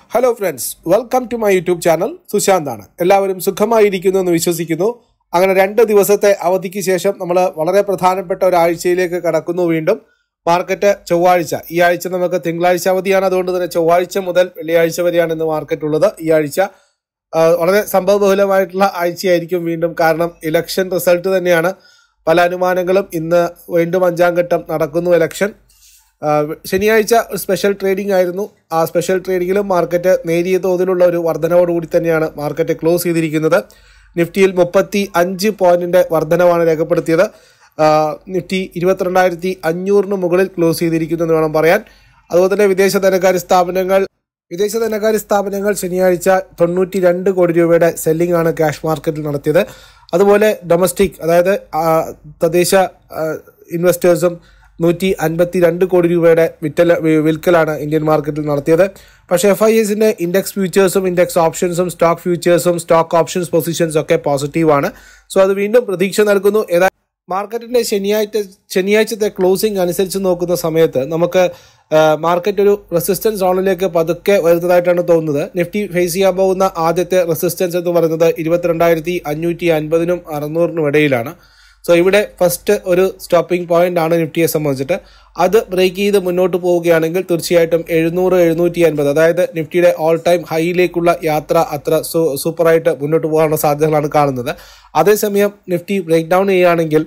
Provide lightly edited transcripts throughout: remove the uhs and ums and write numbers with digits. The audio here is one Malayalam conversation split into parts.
Hello friends, welcome to my YouTube channel. സുശാന്താണ്. എല്ലാവരും സുഖമായിരിക്കുന്നു എന്ന് വിശ്വസിക്കുന്നു. അങ്ങനെ 2 ദിവസത്തെ അവധിക്ക് ശേഷം നമ്മൾ വളരെ പ്രധാനപ്പെട്ട ഒരാഴ്ചയിലേക്ക് കടക്കുന്നു. വീണ്ടും മാർക്കറ്റ് ചൊവ്വാഴ്ച, ഈ ആഴ്ച നമുക്ക് തിങ്കളാഴ്ച അവധിയാണ്. അതുകൊണ്ട് തന്നെ ചൊവ്വാഴ്ച മുതൽ വെള്ളിയാഴ്ച വരെയാണ് ഇന്ന് മാർക്കറ്റ് ഉള്ളത്. ഈ ആഴ്ച വളരെ സംഭവബഹുലമായിട്ടുള്ള ആഴ്ചയായിരിക്കും വീണ്ടും. കാരണം ഇലക്ഷൻ റിസൾട്ട് തന്നെയാണ്. പല അനുമാനങ്ങളും ഇന്ന് വീണ്ടും 5ാം ഘട്ടം നടക്കുന്നു ഇലക്ഷൻ. ശനിയാഴ്ച സ്പെഷ്യൽ ട്രേഡിംഗ് ആയിരുന്നു. ആ സ്പെഷ്യൽ ട്രേഡിങ്ങിലും മാർക്കറ്റ് നേരിയ തോതിലുള്ള ഒരു വർധനവോടുകൂടി തന്നെയാണ് മാർക്കറ്റ് ക്ലോസ് ചെയ്തിരിക്കുന്നത്. നിഫ്റ്റിയിൽ 35 പോയിന്റിന്റെ വർധനവാണ് രേഖപ്പെടുത്തിയത്. നിഫ്റ്റി 22,500 മുകളിൽ ക്ലോസ് ചെയ്തിരിക്കുന്നു എന്ന് വേണം പറയാൻ. അതുപോലെ തന്നെ വിദേശ ധനകാര്യ സ്ഥാപനങ്ങൾ ശനിയാഴ്ച 92 കോടി രൂപയുടെ സെല്ലിംഗ് ആണ് ക്യാഷ് മാർക്കറ്റിൽ നടത്തിയത്. അതുപോലെ ഡൊമസ്റ്റിക്, അതായത് തദ്ദേശ ഇൻവെസ്റ്റേഴ്സും 152 കോടി രൂപയുടെ വിൽക്കലാണ് ഇന്ത്യൻ മാർക്കറ്റിൽ നടത്തിയത്. പക്ഷേ FISന്റെ ഇൻഡെക്സ് ഫ്യൂച്ചേഴ്സും ഇൻഡെക്സ് ഓപ്ഷൻസും സ്റ്റോക്ക് ഫ്യൂച്ചേഴ്സും സ്റ്റോക്ക് ഓപ്ഷൻസ് പൊസിഷൻസ് ഒക്കെ പോസിറ്റീവാണ്. സോ അത് വീണ്ടും പ്രതീക്ഷ നൽകുന്നു. മാർക്കറ്റിന്റെ ശനിയാഴ്ചത്തെ ക്ലോസിംഗ് അനുസരിച്ച് നോക്കുന്ന സമയത്ത് നമുക്ക് മാർക്കറ്റ് ഒരു റെസിസ്റ്റൻസ് സോണിലേക്ക് പതുക്കെ വരുന്നതായിട്ടാണ് തോന്നുന്നത്. നിഫ്റ്റി ഫേസ് ചെയ്യാൻ പോകുന്ന ആദ്യത്തെ റെസിസ്റ്റൻസ് എന്ന് പറയുന്നത് 22,550-നും 600-നും ഇടയിലാണ്. സോ ഇവിടെ ഫസ്റ്റ് ഒരു സ്റ്റോപ്പിംഗ് പോയിന്റ് ആണ് നിഫ്റ്റിയെ സംബന്ധിച്ചിട്ട്. അത് ബ്രേക്ക് ചെയ്ത് മുന്നോട്ട് പോവുകയാണെങ്കിൽ തീർച്ചയായിട്ടും 700-750, അതായത് നിഫ്റ്റിയുടെ ഓൾ ടൈം ഹൈയിലേക്കുള്ള യാത്ര അത്ര സൂപ്പറായിട്ട് മുന്നോട്ട് പോകാനുള്ള സാധ്യതകളാണ് കാണുന്നത്. അതേസമയം നിഫ്റ്റി ബ്രേക്ക് ഡൗൺ ചെയ്യുകയാണെങ്കിൽ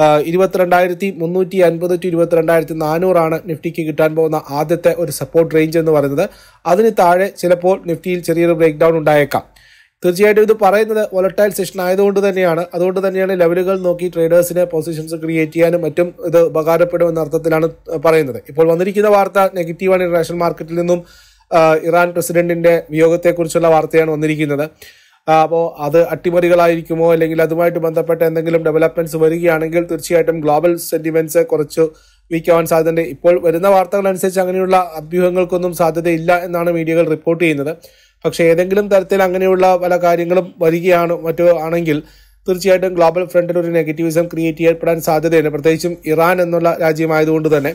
22,350 to 22,400 നിഫ്റ്റിക്ക് കിട്ടാൻ പോകുന്ന ആദ്യത്തെ ഒരു സപ്പോർട്ട് റേഞ്ച് എന്ന് പറയുന്നത്. അതിന് താഴെ ചിലപ്പോൾ നിഫ്റ്റിയിൽ ചെറിയൊരു ബ്രേക്ക് ഡൗൺ ഉണ്ടായേക്കാം. തീർച്ചയായിട്ടും ഇത് പറയുന്നത് വോളറ്റൈൽ സെഷൻ ആയതുകൊണ്ട് തന്നെയാണ്. അതുകൊണ്ട് തന്നെയാണ് ലെവലുകൾ നോക്കി ട്രേഡേഴ്സിന് പൊസിഷൻസ് ക്രിയേറ്റ് ചെയ്യാനും മറ്റും ഇത് ഉപകാരപ്പെടും എന്ന അർത്ഥത്തിലാണ് പറയുന്നത്. ഇപ്പോൾ വന്നിരിക്കുന്ന വാർത്ത നെഗറ്റീവാണ്. ഇന്റർനാഷണൽ മാർക്കറ്റിൽ നിന്നും ഇറാൻ പ്രസിഡന്റിന്റെ വിയോഗത്തെക്കുറിച്ചുള്ള വാർത്തയാണ് വന്നിരിക്കുന്നത്. അപ്പോൾ അത് അട്ടിമറികളായിരിക്കുമോ, അല്ലെങ്കിൽ അതുമായിട്ട് ബന്ധപ്പെട്ട എന്തെങ്കിലും ഡെവലപ്മെന്റ്സ് വരികയാണെങ്കിൽ തീർച്ചയായിട്ടും ഗ്ലോബൽ സെന്റിമെന്റ്സ് കുറച്ച് വീക്ക് ആവാൻ സാധ്യതയുണ്ട്. ഇപ്പോൾ വരുന്ന വാർത്തകൾ അനുസരിച്ച് അങ്ങനെയുള്ള അഭ്യൂഹങ്ങൾക്കൊന്നും സാധ്യതയില്ല എന്നാണ് മീഡിയകൾ റിപ്പോർട്ട് ചെയ്യുന്നത്. പക്ഷേ ഏതെങ്കിലും തരത്തിൽ അങ്ങനെയുള്ള പല കാര്യങ്ങളും വരികയാണ് മറ്റോ ആണെങ്കിൽ തീർച്ചയായിട്ടും ഗ്ലോബൽ ഫ്രണ്ടിൽ ഒരു നെഗറ്റീവിസം ക്രിയേറ്റ് ചെയ്യപ്പെടാൻ സാധ്യതയുണ്ട്. പ്രത്യേകിച്ചും ഇറാൻ എന്നുള്ള രാജ്യമായതുകൊണ്ട് തന്നെ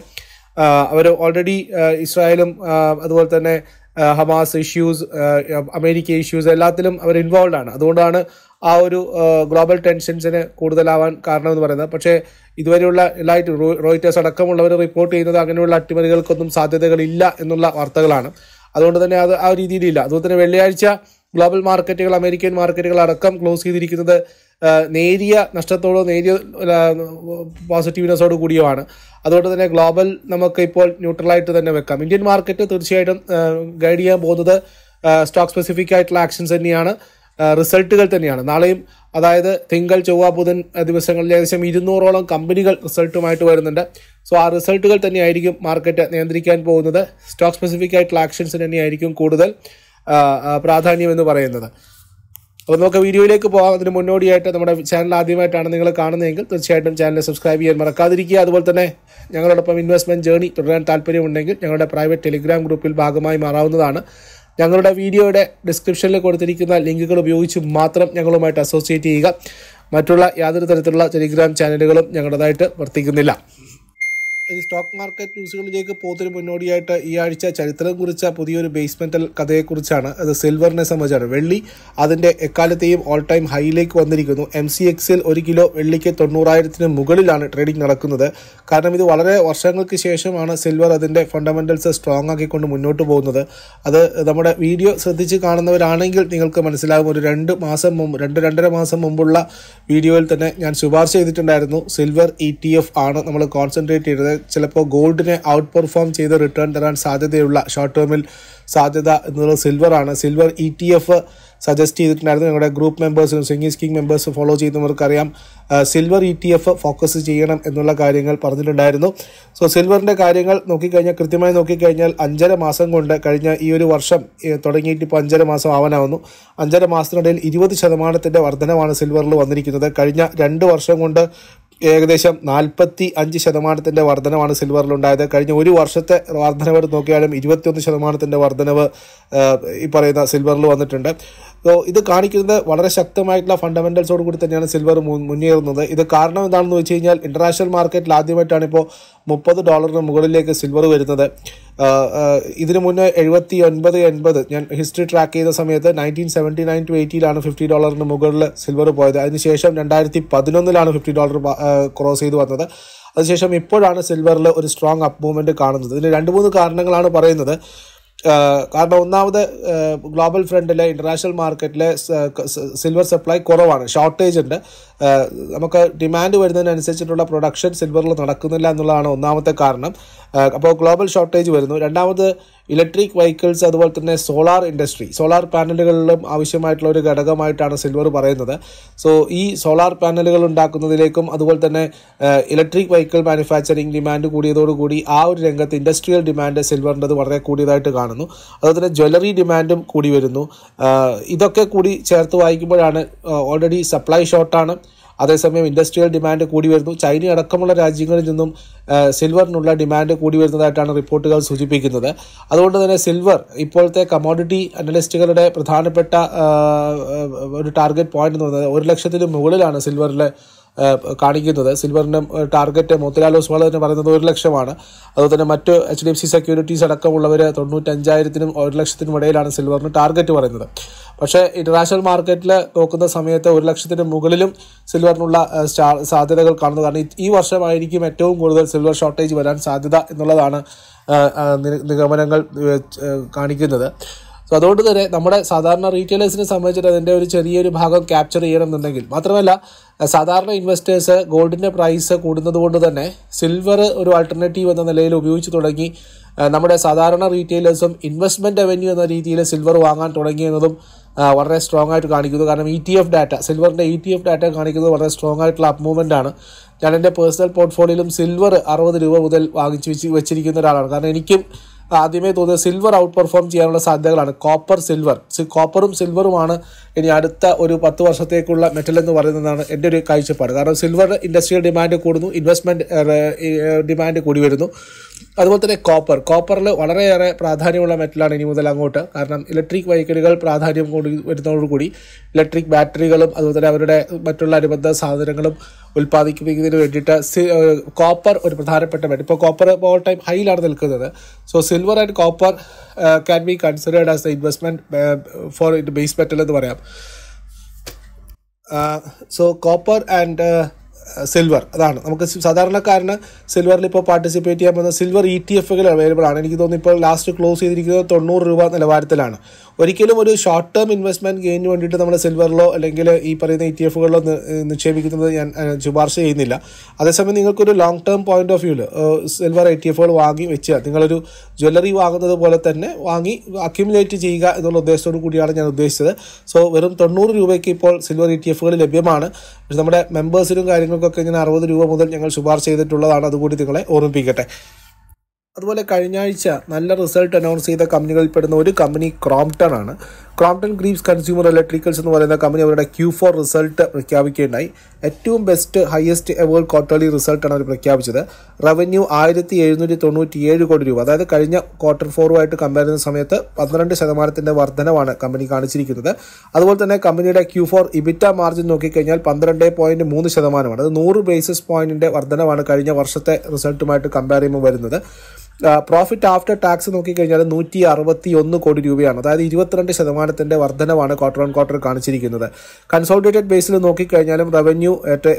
അവർ ഓൾറെഡി ഇസ്രായേലും അതുപോലെ തന്നെ ഹമാസ് ഇഷ്യൂസ്, അമേരിക്ക ഇഷ്യൂസ് എല്ലാത്തിലും അവർ ഇൻവോൾവ് ആണ്. അതുകൊണ്ടാണ് ആ ഒരു ഗ്ലോബൽ ടെൻഷൻസിന് കൂടുതലാവാൻ കാരണമെന്ന് പറയുന്നത്. പക്ഷേ ഇതുവരെയുള്ള എല്ലായിട്ടും റോയിറ്റേഴ്സ് അടക്കമുള്ളവർ റിപ്പോർട്ട് ചെയ്യുന്നത് അങ്ങനെയുള്ള അട്ടിമറികൾക്കൊന്നും സാധ്യതകളില്ല എന്നുള്ള വാർത്തകളാണ്. അതുകൊണ്ട് തന്നെ അത് ആ രീതിയിലില്ല. അതുപോലെ തന്നെ വെള്ളിയാഴ്ച ഗ്ലോബൽ മാർക്കറ്റുകൾ, അമേരിക്കൻ മാർക്കറ്റുകൾ അടക്കം ക്ലോസ് ചെയ്തിരിക്കുന്നത് നേരിയ നഷ്ടത്തോടോ നേരിയ പോസിറ്റീവ്നെസ്സോട് കൂടിയുമാണ്. അതുകൊണ്ട് തന്നെ ഗ്ലോബൽ നമുക്ക് ഇപ്പോൾ ന്യൂട്രലായിട്ട് തന്നെ വെക്കാം. ഇന്ത്യൻ മാർക്കറ്റ് തീർച്ചയായിട്ടും ഗൈഡ് ചെയ്യാൻ പോകുന്നത് സ്റ്റോക്ക് സ്പെസിഫിക് ആയിട്ടുള്ള ആക്ഷൻസ് തന്നെയാണ്, റിസൾട്ടുകൾ തന്നെയാണ്. നാളെയും, അതായത് തിങ്കൾ, ചൊവ്വ, ബുധൻ ദിവസങ്ങളിൽ ഏകദേശം 200ഓളം കമ്പനികൾ റിസൾട്ടുമായിട്ട് വരുന്നുണ്ട്. സോ ആ റിസൾട്ടുകൾ തന്നെയായിരിക്കും മാർക്കറ്റ് നിയന്ത്രിക്കാൻ പോകുന്നത്. സ്റ്റോക്ക് സ്പെസിഫിക് ആയിട്ടുള്ള ആക്ഷൻസ് തന്നെയായിരിക്കും കൂടുതൽ പ്രാധാന്യം എന്ന് പറയുന്നത്. അപ്പോൾ നമുക്ക് വീഡിയോയിലേക്ക് പോകാം. അതിന് മുന്നോടിയായിട്ട് നമ്മുടെ ചാനൽ ആദ്യമായിട്ടാണ് നിങ്ങൾ കാണുന്നതെങ്കിൽ തീർച്ചയായിട്ടും ചാനൽ സബ്സ്ക്രൈബ് ചെയ്യാൻ മറക്കാതിരിക്കുക. അതുപോലെ തന്നെ ഞങ്ങളോടൊപ്പം ഇൻവെസ്റ്റ്മെന്റ് ജേർണി തുടരാൻ താല്പര്യമുണ്ടെങ്കിൽ ഞങ്ങളുടെ പ്രൈവറ്റ് ടെലിഗ്രാം ഗ്രൂപ്പിൽ ഭാഗമായി മാറാവുന്നതാണ്. ഞങ്ങളുടെ വീഡിയോയുടെ ഡിസ്ക്രിപ്ഷനിൽ കൊടുത്തിരിക്കുന്ന ലിങ്കുകൾ ഉപയോഗിച്ച് മാത്രം ഞങ്ങളുമായിട്ട് അസോസിയേറ്റ് ചെയ്യുക. മറ്റുള്ള യാതൊരു തരത്തിലുള്ള ടെലിഗ്രാം ചാനലുകളും ഞങ്ങളുടേതായിട്ട് വർത്തിക്കുന്നില്ല. ഈ സ്റ്റോക്ക് മാർക്കറ്റ് ന്യൂസുകളിലേക്ക് പോകുന്നതിന് മുന്നോടിയായിട്ട് ഈ ആഴ്ച ചരിത്രം കുറിച്ച പുതിയൊരു ബേസ്മെന്റൽ കഥയെക്കുറിച്ചാണ്. അത് സിൽവറിനെ സംബന്ധിച്ചാണ്. വെള്ളി അതിൻ്റെ എക്കാലത്തെയും ഓൾ ടൈം ഹൈയിലേക്ക് വന്നിരിക്കുന്നു. MCXൽ 1 കിലോ വെള്ളിക്ക് 90,000-ന് മുകളിലാണ് ട്രേഡിംഗ് നടക്കുന്നത്. കാരണം ഇത് വളരെ വർഷങ്ങൾക്ക് ശേഷമാണ് സിൽവർ അതിൻ്റെ ഫണ്ടമെന്റൽസ് സ്ട്രോങ് ആക്കിക്കൊണ്ട് മുന്നോട്ട് പോകുന്നത്. അത് നമ്മുടെ വീഡിയോ ശ്രദ്ധിച്ച് കാണുന്നവരാണെങ്കിൽ നിങ്ങൾക്ക് മനസ്സിലാകും. ഒരു 2-2.5 മാസം മുമ്പുള്ള വീഡിയോയിൽ തന്നെ ഞാൻ ശുപാർശ ചെയ്തിട്ടുണ്ടായിരുന്നു. സിൽവർ ETF ആണ് നമ്മൾ കോൺസെൻട്രേറ്റ് ചെയ്തത്. ചിലപ്പോൾ ഗോൾഡിനെ ഔട്ട് പെർഫോം ചെയ്ത് റിട്ടേൺ തരാൻ സാധ്യതയുള്ള ഷോർട്ട് ടേമിൽ സാധ്യത എന്നുള്ളത് സിൽവറാണ്. സിൽവർ ETF സജസ്റ്റ് ചെയ്തിട്ടുണ്ടായിരുന്നു. ഞങ്ങളുടെ ഗ്രൂപ്പ് മെമ്പേഴ്സും സിംഗിസ് കിങ് മെമ്പേഴ്സ് ഫോളോ ചെയ്യുന്നവർക്കറിയാം സിൽവർ ETF ഫോക്കസ് ചെയ്യണം എന്നുള്ള കാര്യങ്ങൾ പറഞ്ഞിട്ടുണ്ടായിരുന്നു. സോ സിൽവറിൻ്റെ കാര്യങ്ങൾ കൃത്യമായി നോക്കിക്കഴിഞ്ഞാൽ 5.5 മാസം കൊണ്ട്, കഴിഞ്ഞ ഈ ഒരു വർഷം തുടങ്ങിയിട്ട് ഇപ്പോൾ 5.5 മാസം ആവാനാവുന്നു, 5.5 മാസത്തിനിടയിൽ 20% വർധനമാണ് സിൽവറിൽ വന്നിരിക്കുന്നത്. കഴിഞ്ഞ 2 വർഷം കൊണ്ട് ഏകദേശം 45% വർധനവാണ് സിൽവറിലുണ്ടായത്. കഴിഞ്ഞ ഒരു വർഷത്തെ വർധനവ് നോക്കിയാലും 21% വർധനവ് ഈ പറയുന്ന സിൽവറിൽ വന്നിട്ടുണ്ട്. ഇത് കാണിക്കുന്നത് വളരെ ശക്തമായിട്ടുള്ള ഫണ്ടമെന്റൽസോട് കൂടി തന്നെയാണ് സിൽവർ മുന്നേറുന്നത്. ഇത് കാരണം എന്താണെന്ന് വെച്ച് കഴിഞ്ഞാൽ ഇന്റർനാഷണൽ മാർക്കറ്റിൽ ആദ്യമായിട്ടാണ് ഇപ്പോൾ $30 മുകളിലേക്ക് സിൽവർ വരുന്നത്. ഇതിനു മുന്നേ 79-80 ഞാൻ ഹിസ്റ്ററി ട്രാക്ക് ചെയ്ത സമയത്ത് 1979 to 80 $50 മുകളിൽ സിൽവർ പോയത്. അതിനുശേഷം 2011 $50 ക്രോസ് ചെയ്ത് വന്നത്. അതിനുശേഷം ഇപ്പോഴാണ് സിൽവറിൽ ഒരു സ്ട്രോങ് അപ്പ് മൂവ്മെന്റ് കാണുന്നത്. ഇതിന് 2-3 കാരണങ്ങളാണ് പറയുന്നത്. കാരണം ഒന്നാമത് ഗ്ലോബൽ ഫ്രണ്ടിലെ ഇന്റർനാഷണൽ മാർക്കറ്റിലെ സിൽവർ സപ്ലൈ കുറവാണ്, ഷോർട്ടേജ് ഉണ്ട്. നമുക്ക് ഡിമാൻഡ് വരുന്നതിനനുസരിച്ചിട്ടുള്ള പ്രൊഡക്ഷൻ സിൽവറിൽ നടക്കുന്നില്ല എന്നുള്ളതാണ് ഒന്നാമത്തെ കാരണം. അപ്പോൾ ഗ്ലോബൽ ഷോർട്ടേജ് വരുന്നു. രണ്ടാമത് ഇലക്ട്രിക് വെഹിക്കിൾസ്, അതുപോലെ തന്നെ സോളാർ ഇൻഡസ്ട്രി, സോളാർ പാനലുകളിലും ആവശ്യമായിട്ടുള്ള ഒരു ഘടകമായിട്ടാണ് സിൽവർ പറയുന്നത്. സോ ഈ സോളാർ പാനലുകൾ ഉണ്ടാക്കുന്നതിലേക്കും അതുപോലെ തന്നെ ഇലക്ട്രിക് വെഹിക്കിൾ മാനുഫാക്ചറിങ് ഡിമാൻഡ് കൂടിയതോടുകൂടി ആ ഒരു രംഗത്ത് ഇൻഡസ്ട്രിയൽ ഡിമാൻഡ് സിൽവറിൻ്റെത് വളരെ കൂടിയതായിട്ട് കാണുന്നു. അതുപോലെ തന്നെ ജ്വല്ലറി ഡിമാൻഡും കൂടി വരുന്നു. ഇതൊക്കെ കൂടി ചേർത്ത് വായിക്കുമ്പോഴാണ് ഓൾറെഡി സപ്ലൈ ഷോർട്ടാണ്, അതേസമയം ഇൻഡസ്ട്രിയൽ ഡിമാൻഡ് കൂടി വരുന്നു. ചൈന അടക്കമുള്ള രാജ്യങ്ങളിൽ നിന്നും സിൽവറിനുള്ള ഡിമാൻഡ് കൂടി വരുന്നതായിട്ടാണ് റിപ്പോർട്ടുകൾ സൂചിപ്പിക്കുന്നത്. അതുകൊണ്ട് തന്നെ സിൽവർ ഇപ്പോഴത്തെ കമോഡിറ്റി അനലിസ്റ്റുകളുടെ പ്രധാനപ്പെട്ട ഒരു ടാർഗറ്റ് പോയിന്റ് എന്ന് പറയുന്നത് 1 ലക്ഷത്തിന് മുകളിലാണ് സിൽവറിലെ കാണിക്കുന്നത്. സിൽവറിൻ്റെ ടാർഗറ്റ് മോത്തിലാൽ ഒസ്വാൾ തന്നെ പറയുന്നത് 1 ലക്ഷമാണ്. അതുപോലെ തന്നെ മറ്റ് HDFC സെക്യൂരിറ്റീസ് അടക്കമുള്ളവർ 95,000-നും 1 ലക്ഷത്തിനും ഇടയിലാണ് സിൽവറിന് ടാർഗറ്റ് പറയുന്നത്. പക്ഷേ ഇന്റർനാഷണൽ മാർക്കറ്റിൽ നോക്കുന്ന സമയത്ത് 1 ലക്ഷത്തിന് മുകളിലും സിൽവറിനുള്ള സാധ്യതകൾ കാണുന്നു. കാരണം ഈ വർഷമായിരിക്കും ഏറ്റവും കൂടുതൽ സിൽവർ ഷോർട്ടേജ് വരാൻ സാധ്യത എന്നുള്ളതാണ് നിഗമനങ്ങൾ കാണിക്കുന്നത്. സോ അതുകൊണ്ട് തന്നെ നമ്മുടെ സാധാരണ റീറ്റെയിലേഴ്സിനെ സംബന്ധിച്ചിട്ട് അതിൻ്റെ ഒരു ചെറിയൊരു ഭാഗം ക്യാപ്ചർ ചെയ്യണമെന്നുണ്ടെങ്കിൽ, മാത്രമല്ല സാധാരണ ഇൻവെസ്റ്റേഴ്സ് ഗോൾഡിൻ്റെ പ്രൈസ് കൂടുന്നത് കൊണ്ട് തന്നെ സിൽവർ ഒരു ആൾട്ടർനേറ്റീവ് എന്ന നിലയിൽ ഉപയോഗിച്ച് തുടങ്ങി. നമ്മുടെ സാധാരണ റീറ്റെയിലേഴ്സും ഇൻവെസ്റ്റ്മെൻറ്റ് റവന്യൂ എന്ന രീതിയിൽ സിൽവർ വാങ്ങാൻ തുടങ്ങിയെന്നതും വളരെ സ്ട്രോങ് ആയിട്ട് കാണിക്കുന്നു. കാരണം ETF ഡാറ്റ, സിൽവറിൻ്റെ ETF ഡാറ്റ കാണിക്കുന്നത് വളരെ സ്ട്രോങ് ആയിട്ടുള്ള അപ്പ് മൂവ്മെൻ്റ് ആണ്. ഞാൻ എൻ്റെ പേഴ്സണൽ പോർട്ട്ഫോളിയോയിലും സിൽവർ 60 രൂപ മുതൽ വാങ്ങിച്ച് വെച്ചിരിക്കുന്ന ഒരാളാണ്. കാരണം എനിക്കും ആദ്യമേ തോന്നിയത് സിൽവർ ഔട്ട് പെർഫോം ചെയ്യാനുള്ള സാധ്യതകളാണ്. കോപ്പറും സിൽവറുമാണ് ഇനി അടുത്ത ഒരു 10 വർഷത്തേക്കുള്ള മെറ്റൽ എന്ന് പറയുന്നതാണ് എൻ്റെ ഒരു കാഴ്ചപ്പാട്. കാരണം സിൽവർ ഇൻഡസ്ട്രിയൽ ഡിമാൻഡ് കൂടുന്നു, ഇൻവെസ്റ്റ്മെൻറ്റ് ഡിമാൻഡ് കൂടി വരുന്നു. അതുപോലെ തന്നെ കോപ്പറിൽ വളരെയേറെ പ്രാധാന്യമുള്ള മെറ്റലാണ് ഇനി മുതൽ അങ്ങോട്ട്. കാരണം ഇലക്ട്രിക് വെഹിക്കിളുകൾ പ്രാധാന്യം കൂടി വരുന്നതോടുകൂടി ഇലക്ട്രിക് ബാറ്ററികളും അതുപോലെ തന്നെ അവരുടെ മറ്റുള്ള അനുബന്ധ സാധനങ്ങളും ഉൽപ്പാദിപ്പിക്കുന്നതിന് വേണ്ടിയിട്ട് കോപ്പർ ഒരു പ്രധാനപ്പെട്ട മെറ്റൽ. ഇപ്പോൾ കോപ്പർ ഓൾ ടൈം ഹൈയിലാണ് നിൽക്കുന്നത്. So silver and copper can be considered as the investment for it base metal എന്ന് പറയാം. സോ കോപ്പർ ആൻഡ് സിൽവർ, അതാണ് നമുക്ക് സാധാരണക്കാരന് സിൽവറിൽ ഇപ്പോൾ പാർട്ടിസിപ്പേറ്റ് ചെയ്യാൻ പോകുന്ന സിൽവർ ETF-കൾ അവൈലബിൾ ആണ്. എനിക്ക് തോന്നുന്നു ഇപ്പോൾ ലാസ്റ്റ് ക്ലോസ് ചെയ്തിരിക്കുന്നത് 90 രൂപ നിലവാരത്തിലാണ്. ഒരിക്കലും ഒരു ഷോർട്ട് ടേം ഇൻവെസ്റ്റ്മെൻറ്റ് ഗെയിനിന് വേണ്ടിയിട്ട് നമ്മൾ സിൽവറിലോ അല്ലെങ്കിൽ ഈ പറയുന്ന ETF-കളിലോ നിക്ഷേപിക്കുന്നത് ഞാൻ ശുപാർശ ചെയ്യുന്നില്ല. അതേസമയം നിങ്ങൾക്കൊരു ലോങ് ടേം പോയിന്റ് ഓഫ് വ്യൂവിൽ സിൽവർ ETF-കൾ വാങ്ങി വെച്ച് നിങ്ങളൊരു ജ്വല്ലറി വാങ്ങുന്നത് പോലെ തന്നെ വാങ്ങി അക്യുമുലേറ്റ് ചെയ്യുക എന്നുള്ള ഉദ്ദേശത്തോടു കൂടിയാണ് ഞാൻ ഉദ്ദേശിച്ചത്. സോ വെറും 90 രൂപയ്ക്ക് ഇപ്പോൾ സിൽവർ ETF-കൾ ലഭ്യമാണ്. പക്ഷേ നമ്മുടെ മെമ്പേഴ്സിനും കാര്യങ്ങൾക്കൊക്കെ ഇങ്ങനെ 60 രൂപ മുതൽ ഞങ്ങൾ ശുപാർശ ചെയ്തിട്ടുള്ളതാണ്. അതുകൂടി നിങ്ങളെ ഓർമ്മിപ്പിക്കട്ടെ. അതുപോലെ കഴിഞ്ഞ ആഴ്ച നല്ല റിസൾട്ട് അനൗൺസ് ചെയ്ത കമ്പനികളിൽപ്പെടുന്ന ഒരു കമ്പനി ക്രോംപ്ടൺ ആണ്. ക്രോംപ്ടൺ ഗ്രീവ്സ് കൺസ്യൂമർ ഇലക്ട്രിക്കൽസ് എന്ന് പറയുന്ന കമ്പനി അവരുടെ Q4 റിസൾട്ട് പ്രഖ്യാപിക്കുകയുണ്ടായി. ഏറ്റവും ബെസ്റ്റ് ഹയസ്റ്റ് എവർ ക്വാർട്ടർലി റിസൾട്ടാണ് അവർ പ്രഖ്യാപിച്ചത്. റവന്യൂ 1797 കോടി രൂപ, അതായത് കഴിഞ്ഞ Q4 കമ്പയർ ചെയ്യുന്ന സമയത്ത് 12% വർധനവാണ് കമ്പനി കാണിച്ചിരിക്കുന്നത്. അതുപോലെ തന്നെ കമ്പനിയുടെ Q4 EBITDA മാർജിൻ നോക്കിക്കഴിഞ്ഞാൽ 12.3%. അത് 100 ബേസിസ് പോയിന്റിന്റെ വർധനവാണ് കഴിഞ്ഞ വർഷത്തെ റിസൾട്ടുമായിട്ട് കമ്പയർ ചെയ്യുമ്പോൾ വരുന്നത്. പ്രോഫിറ്റ് ആഫ്റ്റർ ടാക്സ് നോക്കിക്കഴിഞ്ഞാൽ 161 കോടി രൂപയാണ്, അതായത് 22% വർധനവാണ് ക്വാർട്ടർ ഓൺ ക്വാർട്ടർ കാണിച്ചിരിക്കുന്നത്. കൺസോളിഡേറ്റഡ് ബേസിൽ നോക്കിക്കഴിഞ്ഞാലും റവന്യൂ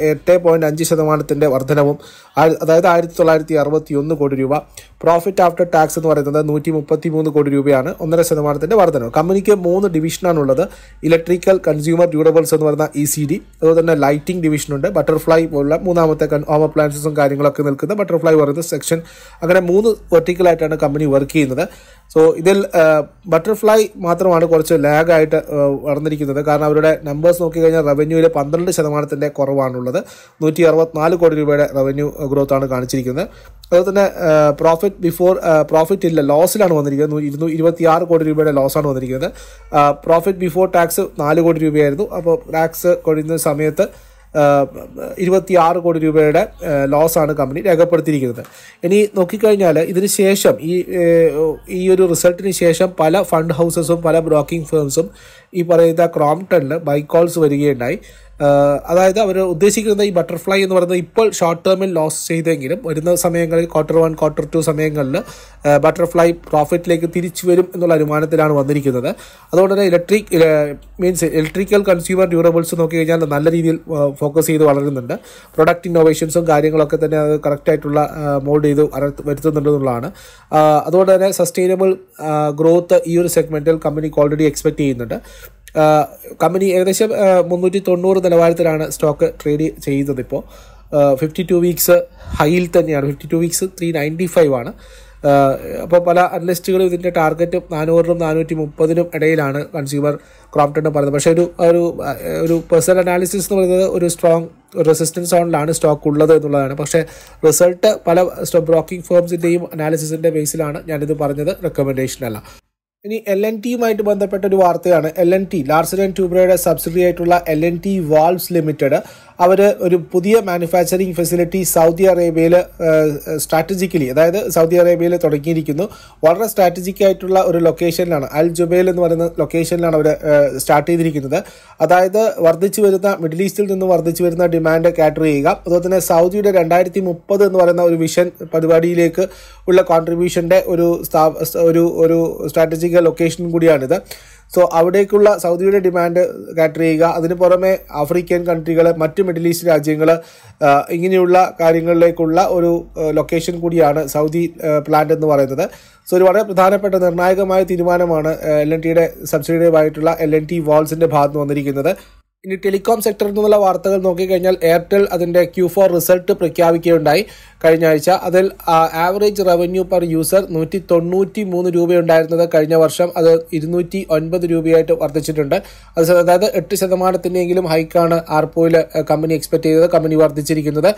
8.5% വർധനവും, അതായത് 1961 കോടി രൂപ. പ്രോഫിറ്റ് ആഫ്റ്റർ ടാക്സ് എന്ന് പറയുന്നത് 133 കോടി രൂപയാണ്, 1.5% വർധനവ്. കമ്പനിക്ക് 3 ഡിവിഷനാണുള്ളത്. ഇലക്ട്രിക്കൽ, കൺസ്യൂമർ ഡ്യൂറബിൾസ് എന്ന് പറയുന്ന ECD, അതുപോലെ തന്നെ ലൈറ്റിംഗ് ഡിവിഷനുണ്ട്, ബട്ടർഫ്ലൈ പോലുള്ള മൂന്നാമത്തെ ഹോം അപ്ലയൻസസും കാര്യങ്ങളൊക്കെ നിൽക്കുന്ന ബട്ടർഫ്ലൈ പറയുന്ന സെക്ഷൻ. അങ്ങനെ 3 വെർട്ടിക്കലായിട്ടാണ് കമ്പനി വർക്ക് ചെയ്യുന്നത്. സോ ഇതിൽ ബട്ടർഫ്ലൈ മാത്രമാണ് കുറച്ച് ലാഗായിട്ട് വളർന്നിരിക്കുന്നത്. കാരണം അവരുടെ നമ്പേഴ്സ് നോക്കിക്കഴിഞ്ഞാൽ റവന്യൂവിൽ 12% കുറവാണുള്ളത്. 164 കോടി രൂപയുടെ റവന്യൂ ഗ്രോത്ത് ആണ് കാണിച്ചിരിക്കുന്നത്. അതുപോലെ തന്നെ പ്രോഫിറ്റ് ഇല്ല, ലോസിലാണ് വന്നിരിക്കുന്നത്. 226 കോടി രൂപയുടെ ലോസാണ് വന്നിരിക്കുന്നത്. പ്രോഫിറ്റ് ബിഫോർ ടാക്സ് 4 കോടി രൂപയായിരുന്നു. അപ്പോൾ ടാക്സ് കൊഴിയുന്ന സമയത്ത് 26 കോടി രൂപയുടെ ലോസാണ് കമ്പനി രേഖപ്പെടുത്തിയിരിക്കുന്നത്. ഇനി നോക്കിക്കഴിഞ്ഞാൽ ഇതിന് ശേഷം ഈ ഒരു റിസൾട്ടിന് ശേഷം പല ഫണ്ട് ഹൗസസും പല ബ്രോക്കിംഗ് ഫേംസും ഈ പറയുന്ന ക്രോംപ്ടണിൽ ബൈ കോൾസ് വരികയുണ്ടായി. അതായത് അവർ ഉദ്ദേശിക്കുന്നത് ഈ ബട്ടർഫ്ലൈ എന്ന് പറയുന്നത് ഇപ്പോൾ ഷോർട്ട് ടേമിൽ ലോസ് ചെയ്തെങ്കിലും വരുന്ന സമയങ്ങളിൽ Q1 Q2 സമയങ്ങളിൽ ബട്ടർഫ്ലൈ പ്രോഫിറ്റിലേക്ക് തിരിച്ചു വരും എന്നുള്ള അനുമാനത്തിലാണ് വന്നിരിക്കുന്നത്. അതുകൊണ്ട് തന്നെ ഇലക്ട്രിക്കൽ കൺസ്യൂമർ ഡ്യൂറബിൾസ് നോക്കിക്കഴിഞ്ഞാൽ നല്ല രീതിയിൽ ഫോക്കസ് ചെയ്ത് വളരുന്നുണ്ട്. പ്രൊഡക്റ്റ് ഇന്നോവേഷൻസും കാര്യങ്ങളൊക്കെ തന്നെ അത് കറക്റ്റായിട്ടുള്ള മോൾഡ് ചെയ്ത് വരുത്തുന്നുണ്ടെന്നുള്ളതാണ്. അതുകൊണ്ട് തന്നെ സസ്റ്റൈനബിൾ ഗ്രോത്ത് ഈ ഒരു സെഗ്മെൻറ്റിൽ കമ്പനിക്ക് ഓൾറെഡി എക്സ്പെക്റ്റ് ചെയ്യുന്നുണ്ട്. കമ്പനി ഏകദേശം 390 നിലവാരത്തിലാണ് സ്റ്റോക്ക് ട്രേഡ് ചെയ്യുന്നത്. ഇപ്പോൾ 52 വീക്സ് ഹൈയിൽ തന്നെയാണ്. 52 വീക്സ് 395 ആണ്. അപ്പോൾ പല അനലിസ്റ്റുകളും ഇതിൻ്റെ ടാർഗറ്റ് 400-നും 430-നും ഇടയിലാണ് കൺസ്യൂമർ ക്രോംപ്ടൺ പറയുന്നത്. പക്ഷേ ഒരു പേഴ്സണൽ അനാലിസിസ് എന്ന് പറയുന്നത് ഒരു സ്ട്രോങ് റെസിസ്റ്റൻസ് സോണിലാണ് സ്റ്റോക്ക് ഉള്ളത് എന്നുള്ളതാണ്. പക്ഷേ റിസൾട്ട് പല ബ്രോക്കിംഗ് ഫേംസിൻ്റെയും അനാലിസിസിൻ്റെ ബേസിലാണ് ഞാനിത് പറഞ്ഞത്, റെക്കമെൻഡേഷൻ അല്ല. ഇനി LNTയുമായിട്ട് ബന്ധപ്പെട്ട ഒരു വാർത്തയാണ്. LNT ലാർസൻ ആൻഡ് ടൂബ്രോയുടെ സബ്സിഡറി ആയിട്ടുള്ള LNT വാൾവ്സ് ലിമിറ്റഡ് അവർ ഒരു പുതിയ മാനുഫാക്ചറിങ് ഫെസിലിറ്റി സൗദി അറേബ്യയിൽ സ്ട്രാറ്റജിക്കലി, അതായത് സൗദി അറേബ്യയിൽ തുടങ്ങിയിരിക്കുന്നു. വളരെ സ്ട്രാറ്റജിക് ആയിട്ടുള്ള ഒരു ലൊക്കേഷനിലാണ്, അൽ ജുബൈൽ എന്ന് പറയുന്ന ലൊക്കേഷനിലാണ് അവർ സ്റ്റാർട്ട് ചെയ്തിരിക്കുന്നത്. അതായത് വർദ്ധിച്ചു വരുന്ന മിഡിൽ ഈസ്റ്റിൽ നിന്ന് വർദ്ധിച്ചു വരുന്ന ഡിമാൻഡ് കാറ്റർ ചെയ്യുക, അതുപോലെ തന്നെ സൗദിയുടെ 2030 എന്ന് പറയുന്ന ഒരു വിഷൻ പരിപാടിയിലേക്ക് ഉള്ള കോൺട്രിബ്യൂഷൻ്റെ ഒരു സ്ട്രാറ്റജിക് ലൊക്കേഷൻ കൂടിയാണിത്. സോ അവിടേക്കുള്ള സൗദിയുടെ ഡിമാൻഡ് കാറ്റർ ചെയ്യുക, അതിന് പുറമെ ആഫ്രിക്കൻ കൺട്രികൾ, മറ്റ് മിഡിൽ ഈസ്റ്റ് രാജ്യങ്ങൾ, ഇങ്ങനെയുള്ള കാര്യങ്ങളിലേക്കുള്ള ഒരു ലൊക്കേഷൻ കൂടിയാണ് സൗദി പ്ലാന്റ് എന്ന് പറയുന്നത്. സോ ഒരു വളരെ പ്രധാനപ്പെട്ട നിർണായകമായ തീരുമാനമാണ് LNTയുടെ സബ്സിഡിയറിയായിട്ടുള്ള LNT വാൾവ്സിൻ്റെ ഭാഗത്ത് വന്നിരിക്കുന്നത്. ഇനി ടെലികോം സെക്ടറിൽ നിന്നുള്ള വാർത്തകൾ നോക്കിക്കഴിഞ്ഞാൽ എയർടെൽ അതിൻ്റെ Q4 റിസൾട്ട് പ്രഖ്യാപിക്കുകയുണ്ടായി കഴിഞ്ഞ ആഴ്ച. അതിൽ ആവറേജ് റവന്യൂ പെർ യൂസർ 193 രൂപയുണ്ടായിരുന്നത് കഴിഞ്ഞ വർഷം അത് 209 രൂപയായിട്ട് വർദ്ധിച്ചിട്ടുണ്ട്. അതായത് 8% ഹൈക്കാണ് ആർപോയിൽ കമ്പനി എക്സ്പെക്ട് ചെയ്തത്. കമ്പനി വർദ്ധിച്ചിരിക്കുന്നത്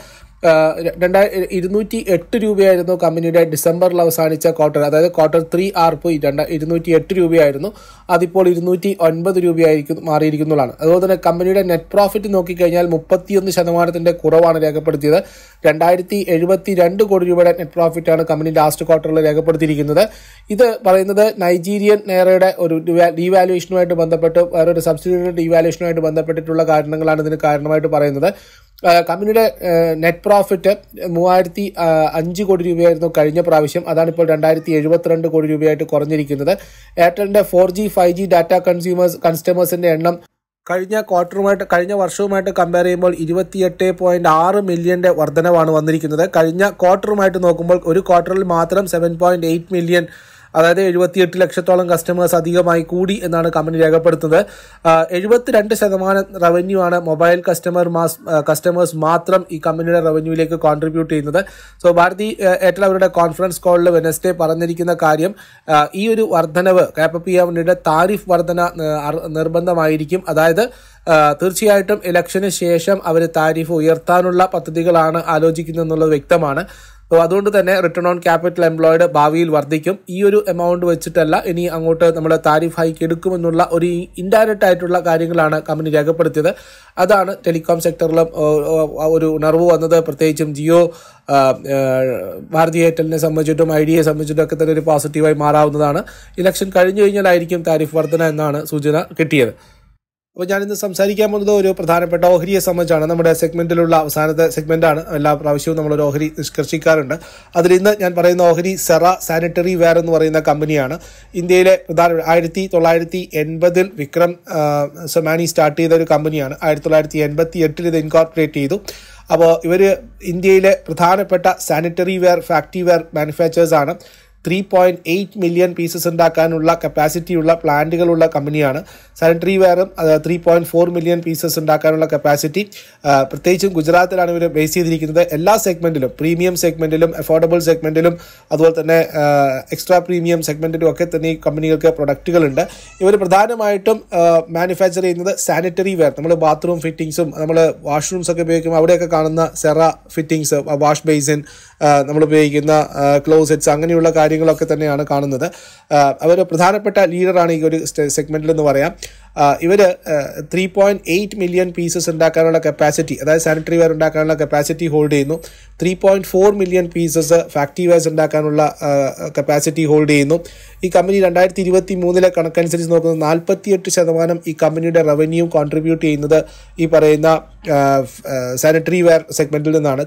208 രൂപയായിരുന്നു കമ്പനിയുടെ ഡിസംബറിൽ അവസാനിച്ച ക്വാർട്ടർ, അതായത് Q3 ആർപോ 208 രൂപയായിരുന്നു. അതിപ്പോൾ 209 രൂപയായിരിക്കും മാറിയിരിക്കുന്നതാണ്. അതുപോലെ തന്നെ കമ്പനിയുടെ നെറ്റ് പ്രോഫിറ്റ് നോക്കിക്കഴിഞ്ഞാൽ 31% കുറവാണ് രേഖപ്പെടുത്തിയത്. 272 കോടി രൂപയുടെ നെറ്റ് പ്രോഫിറ്റാണ് കമ്പനി ലാസ്റ്റ് ക്വാർട്ടറിൽ രേഖപ്പെടുത്തിയിരിക്കുന്നത്. ഇത് പറയുന്നത് നൈജീരിയൻ നെയറയുടെ ഒരു ഡീവാലുവേഷനുമായിട്ട് ബന്ധപ്പെട്ട് വേറൊരു സബ്സിഡിയുടെ ഡീവാലുവേഷനുമായിട്ട് ബന്ധപ്പെട്ടിട്ടുള്ള കാരണങ്ങളാണ് ഇതിന് കാരണമായിട്ട് പറയുന്നത്. കമ്പനിയുടെ നെറ്റ് പ്രോഫിറ്റ് 3005 കോടി രൂപയായിരുന്നു കഴിഞ്ഞ പ്രാവശ്യം. അതാണിപ്പോൾ 2072 കോടി രൂപയായിട്ട് കുറഞ്ഞിരിക്കുന്നത്. എയർടെലിൻ്റെ 4G 5G ഡാറ്റ കസ്റ്റമേഴ്സിൻ്റെ എണ്ണം കഴിഞ്ഞ വർഷവുമായിട്ട് കമ്പയർ ചെയ്യുമ്പോൾ 28.6 മില്യൻ്റെ വർധനവാണ് വന്നിരിക്കുന്നത്. കഴിഞ്ഞ ക്വാർട്ടറുമായിട്ട് നോക്കുമ്പോൾ ഒരു ക്വാർട്ടറിൽ മാത്രം 7.8 മില്യൺ, അതായത് 78 ലക്ഷത്തോളം കസ്റ്റമേഴ്സ് അധികമായി കൂടി എന്നാണ് കമ്പനി രേഖപ്പെടുത്തുന്നത്. 72% റവന്യൂ ആണ് മൊബൈൽ കസ്റ്റമേഴ്സ് മാത്രം ഈ കമ്പനിയുടെ റവന്യൂവിലേക്ക് കോൺട്രിബ്യൂട്ട് ചെയ്യുന്നത്. സോ ഭാരതി എയർടെൽ അവരുടെ കോൺഫറൻസ് കോളിൽ വെനസ്ഡേ പറഞ്ഞിരിക്കുന്ന കാര്യം, ഈ ഒരു വർധനവ് കാപ്പപ്പ് ചെയ്യാൻ വേണ്ടിയിട്ട് താരിഫ് വർധന നിർബന്ധമായിരിക്കും. അതായത് തീർച്ചയായിട്ടും ഇലക്ഷന് ശേഷം അവർ താരിഫ് ഉയർത്താനുള്ള പദ്ധതികളാണ് ആലോചിക്കുന്നതെന്നുള്ളത് വ്യക്തമാണ്. അതുകൊണ്ട് തന്നെ റിട്ടേൺ ഓൺ ക്യാപിറ്റൽ എംപ്ലോയിഡ് ഭാവിയിൽ വർദ്ധിക്കും. ഈ ഒരു എമൗണ്ട് വെച്ചിട്ടല്ല ഇനി അങ്ങോട്ട് നമ്മൾ താരിഫ് ഹൈക്ക് എടുക്കുമെന്നുള്ള ഒരു ഇൻഡയറക്റ്റ് ആയിട്ടുള്ള കാര്യങ്ങളാണ് കമ്പനി രേഖപ്പെടുത്തിയത്. അതാണ് ടെലികോം സെക്ടറിലും ഒരു ഉണർവ് വന്നത്. പ്രത്യേകിച്ചും ജിയോ, ഭാരതി എയർടെലിനെ സംബന്ധിച്ചിട്ടും ഐഡിയയെ സംബന്ധിച്ചിട്ടും ഒക്കെ തന്നെ ഒരു പോസിറ്റീവായി മാറാവുന്നതാണ്. ഇലക്ഷൻ കഴിഞ്ഞു കഴിഞ്ഞാലായിരിക്കും താരിഫ് വർധന എന്നാണ് സൂചന കിട്ടിയത്. അപ്പോൾ ഞാനിന്ന് സംസാരിക്കാൻ പോകുന്നത് ഒരു പ്രധാനപ്പെട്ട ഓഹരിയെ സംബന്ധിച്ചാണ്. നമ്മുടെ സെഗ്മെന്റിലുള്ള അവസാനത്തെ സെഗ്മെന്റാണ്. എല്ലാ പ്രാവശ്യവും നമ്മളൊരു ഓഹരി നിഷ്കർഷിക്കാറുണ്ട്. അതിൽ ഇന്ന് ഞാൻ പറയുന്ന ഓഹരി സെറ സാനിറ്ററി വെയർ എന്ന് പറയുന്ന കമ്പനിയാണ്. ഇന്ത്യയിലെ 1980 വിക്രം സൊമാനി സ്റ്റാർട്ട് ചെയ്ത ഒരു കമ്പനിയാണ്. 1988 ഇത് ഇൻകോർപ്പറേറ്റ് ചെയ്തു. അപ്പോൾ ഇവർ ഇന്ത്യയിലെ പ്രധാനപ്പെട്ട sanitary ware factory ware manufacturers ആണ്. 3.8 മില്യൺ പീസസ് ഉണ്ടാക്കാനുള്ള കപ്പാസിറ്റിയുള്ള പ്ലാന്റുകളുള്ള കമ്പനിയാണ്. സാനിറ്ററി വെയറും 3.4 മില്യൺ പീസസ് ഉണ്ടാക്കാനുള്ള കപ്പാസിറ്റി. പ്രത്യേകിച്ചും ഗുജറാത്തിലാണ് ഇവർ ബേസ് ചെയ്തിരിക്കുന്നത്. എല്ലാ സെഗ്മെന്റിലും, പ്രീമിയം സെഗ്മെന്റിലും, അഫോർഡബിൾ സെഗ്മെന്റിലും, അതുപോലെ തന്നെ എക്സ്ട്രാ പ്രീമിയം സെഗ്മെന്റിലും ഒക്കെ തന്നെ ഈ കമ്പനികൾക്ക് പ്രൊഡക്റ്റുകളുണ്ട്. ഇവർ പ്രധാനമായിട്ടും മാനുഫാക്ചർ ചെയ്യുന്നത് സാനിറ്ററി വെയർ, നമ്മൾ ബാത്റൂം ഫിറ്റിംഗ്സും നമ്മൾ വാഷ്റൂംസ് ഒക്കെ ഉപയോഗിക്കുമ്പോൾ അവിടെയൊക്കെ കാണുന്ന സെറ ഫിറ്റിംഗ്സ്, വാഷ് ബേസിൻ, നമ്മൾ ഉപയോഗിക്കുന്ന ക്ലോസറ്റ്സ്, അങ്ങനെയുള്ള കാര്യങ്ങളൊക്കെ തന്നെയാണ് കാണുന്നത്. അവർ പ്രധാനപ്പെട്ട ലീഡറാണ് ഈ ഒരു സെഗ്മെന്റിൽ എന്ന് പറയാം. ഇവർ 3.8 മില്യൺ പീസസ് ഉണ്ടാക്കാനുള്ള കപ്പാസിറ്റി, അതായത് സാനിറ്ററി വെയർ ഉണ്ടാക്കാനുള്ള കപ്പാസിറ്റി ഹോൾഡ് ചെയ്യുന്നു. 3.4 മില്യൺ പീസസ് ഫാക്ടറി വെയർസ് ഉണ്ടാക്കാനുള്ള കപ്പാസിറ്റി ഹോൾഡ് ചെയ്യുന്നു. ഈ കമ്പനി 2023 കണക്കനുസരിച്ച് നോക്കുന്നത് 48% ഈ കമ്പനിയുടെ റവന്യൂ കോൺട്രിബ്യൂട്ട് ചെയ്യുന്നത് ഈ പറയുന്ന സാനിറ്ററി വെയർ സെഗ്മെന്റിൽ നിന്നാണ്.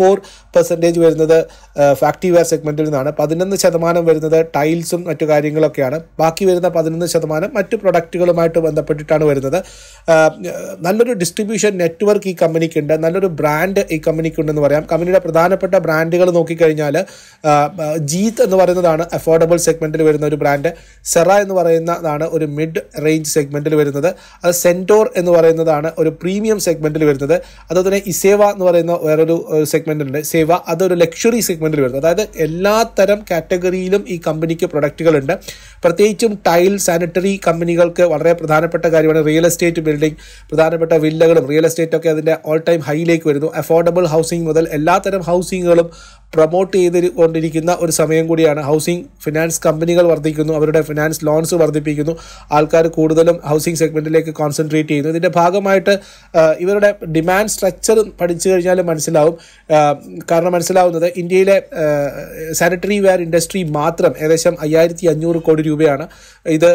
34% വരുന്നത് ഫാക്ടറി വെയർ സെഗ്മെന്റിൽ നിന്നാണ്. 11% വരുന്നത് ടൈൽസും മറ്റു കാര്യങ്ങളൊക്കെയാണ്. ബാക്കി വരുന്ന 11% മറ്റു പ്രൊഡക്റ്റുകളുമായിട്ട് ബന്ധപ്പെട്ടിട്ടാണ് വരുന്നത്. നല്ലൊരു ഡിസ്ട്രിബ്യൂഷൻ നെറ്റ്വർക്ക് ഈ കമ്പനിക്കുണ്ട്, നല്ലൊരു ബ്രാൻഡ് ഈ കമ്പനിക്കുണ്ടെന്ന് പറയാം. കമ്പനിയുടെ പ്രധാനപ്പെട്ട ബ്രാൻഡുകൾ നോക്കിക്കഴിഞ്ഞാൽ ജീത്ത് എന്ന് പറയുന്നതാണ് അഫോർഡബിൾ സെഗ്മെന്റിൽ വരുന്ന ഒരു ബ്രാൻഡ്. സെറ എന്ന് പറയുന്നതാണ് ഒരു മിഡ് റേഞ്ച് സെഗ്മെന്റിൽ വരുന്നത്. അത് സെന്റോർ എന്ന് പറയുന്നതാണ് ഒരു പ്രീമിയം സെഗ്മെന്റിൽ വരുന്നത്. അതുപോലെ തന്നെ ഇസേവ എന്ന് പറയുന്ന വേറൊരു സെഗ്മെന്റ് ഉണ്ട്, സേവ, അതൊരു ലക്ഷറി സെഗ്മെന്റിൽ വരുന്നത്. അതായത് എല്ലാ തരം കാറ്റഗറിയിലും ഈ കമ്പനിക്ക് പ്രൊഡക്റ്റുകളുണ്ട്. പ്രത്യേകിച്ചും ടൈൽ സാനിറ്ററി കമ്പനികൾക്ക് വളരെ പ്രധാനപ്പെട്ട കാര്യമാണ് റിയൽ എസ്റ്റേറ്റ് ബിൽഡിംഗ്. പ്രധാനപ്പെട്ട വില്ലകളും റിയൽ എസ്റ്റേറ്റ് ഒക്കെ അതിൻ്റെ ഓൾ ടൈം ഹൈയിലേക്ക് വരുന്നു. അഫോർഡബിൾ ഹൗസിംഗ് മുതൽ എല്ലാത്തരം ഹൗസിങ്ങുകളും പ്രൊമോട്ട് ചെയ്തുകൊണ്ടിരിക്കുന്ന ഒരു സമയം കൂടിയാണ്. ഹൗസിംഗ് ഫിനാൻസ് കമ്പനികൾ വർദ്ധിക്കുന്നു, അവരുടെ ഫിനാൻസ് ലോൺസ് വർദ്ധിപ്പിക്കുന്നു, ആൾക്കാർ കൂടുതലും ഹൗസിംഗ് സെഗ്മെന്റിലേക്ക് കോൺസെൻട്രേറ്റ് ചെയ്യുന്നു. ഇതിൻ്റെ ഭാഗമായിട്ട് ഇവരുടെ ഡിമാൻഡ് സ്ട്രക്ചർ പഠിച്ചു കഴിഞ്ഞാൽ മനസ്സിലാവും. കാരണം മനസ്സിലാവുന്നത് ഇന്ത്യയിലെ സാനിറ്ററി വെയർ ഇൻഡസ്ട്രി മാത്രം ഏകദേശം 5500 കോടി രൂപയാണ്. ഇത്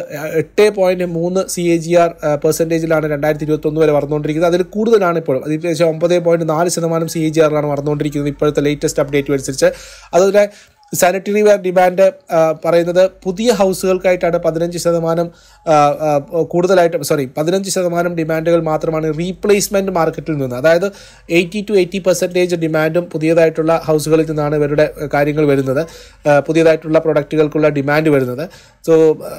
8.3 CAGR പെർസെൻറ്റേജിലാണ് 2021 വരെ വർന്നുകൊണ്ടിരിക്കുന്നത്. അതിൽ കൂടുതലാണ് ഇപ്പോഴും, അത് ഏകദേശം 9.4% CAGR വർന്നുകൊണ്ടിരിക്കുന്നത് ഇപ്പോഴത്തെ ലേറ്റസ്റ്റ് അപ്ഡേറ്റ് അനുസരിച്ച്. അതുപോലെ സാനിറ്ററി വെയർ ഡിമാൻഡ് പറയുന്നത് പുതിയ ഹൗസുകൾക്കായിട്ടാണ് 15% കൂടുതലായിട്ട് 15% ഡിമാൻഡുകൾ മാത്രമാണ് റീപ്ലേസ്മെന്റ് മാർക്കറ്റിൽ നിന്ന്. അതായത് 80 to 80% ഡിമാൻഡും പുതിയതായിട്ടുള്ള ഹൗസുകളിൽ നിന്നാണ് ഇവരുടെ കാര്യങ്ങൾ വരുന്നത്, പുതിയതായിട്ടുള്ള പ്രൊഡക്റ്റുകൾക്കുള്ള ഡിമാൻഡ് വരുന്നത്. സോ